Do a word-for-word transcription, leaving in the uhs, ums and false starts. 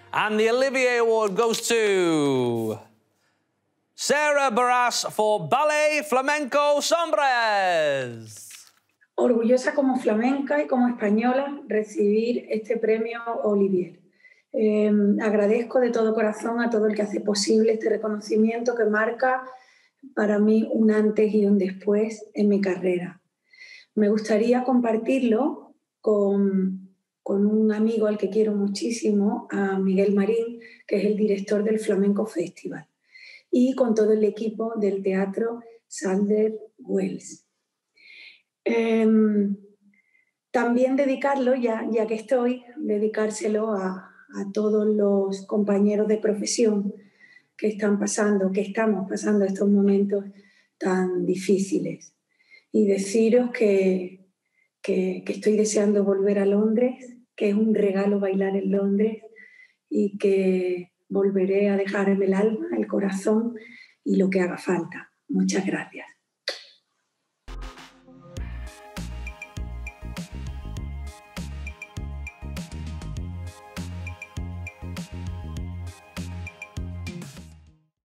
And the Olivier Award goes to Sarah Barras for Ballet Flamenco Sombras. Orgullosa como flamenca y como española recibir este premio Olivier. Eh, agradezco de todo corazón a todo el que hace posible este reconocimiento que marca para mí un antes y un después en mi carrera. Me gustaría compartirlo con, con un amigo al que quiero muchísimo, a Miguel Marín, que es el director del Flamenco Festival, y con todo el equipo del Teatro Sander-Wells. Eh, también dedicarlo, ya, ya que estoy, dedicárselo a, a todos los compañeros de profesión que están pasando, que estamos pasando estos momentos tan difíciles. Y deciros que, que, que estoy deseando volver a Londres, que es un regalo bailar en Londres y que volveré a dejarme el alma, el corazón y lo que haga falta. Muchas gracias.